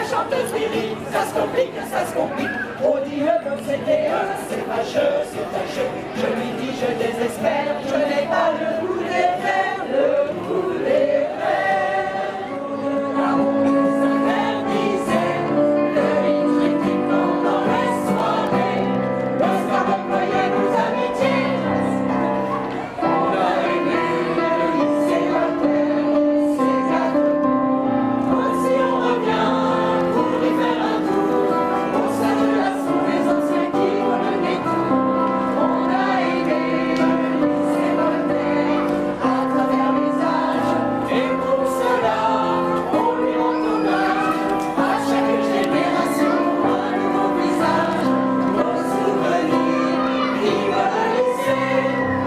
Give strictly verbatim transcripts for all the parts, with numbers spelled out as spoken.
chanteuse lyrique, ça se complique, ça se complique. On dit eux comme c'était eux, c'est fâcheux, c'est fâcheux. Je lui dis, je désespère, je n'ai pas le goût des faire, le goût des faire. L'amour s'interdisait, le vide critique pendant les soirées. Lorsqu'à Montpellier nous amitiés, on a aimé le lycée matin, c'est gâteau. Si on revient pour y faire un tour, au sein de la sous les anciens qui ont mené tout, on a aimé le lycée Voltaire à travers les âges, et pour cela on lui rend hommage. À chaque génération un nouveau visage, nos souvenirs vivent à lycée.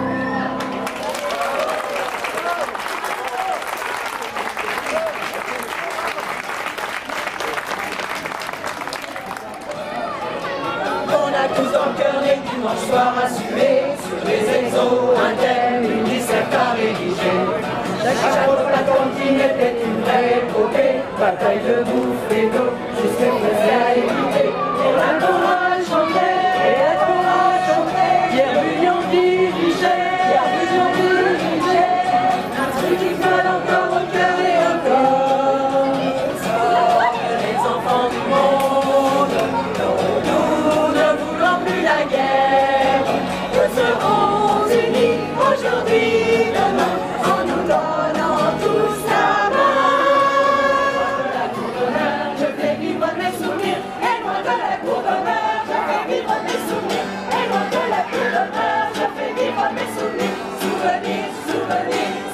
On a tous dans le cœur les dimanches soirs à suer sur les exos, un thème, une disserte à rédiger. Chaque fois la cantine était une vraie épopée, bataille de bouffe et d'eau, jusqu'à plaisir à éviter. Et la chorale chantait, et la chorale chantait, Pierre Bullion dirigeait, Pierre Bullion dirigeait, un truc qui colle encore au cœur et au corps. Les enfants du monde, nous ne voulons plus la guerre. Nous serons unis aujourd'hui, demain, en nous donnant tous la main. De la cour d'honneur, je fais vivre mes souvenirs. Et loin de la cour d'honneur, je fais vivre mes souvenirs. Et loin de la cour d'honneur, je fais vivre mes souvenirs. Souvenirs, souvenirs.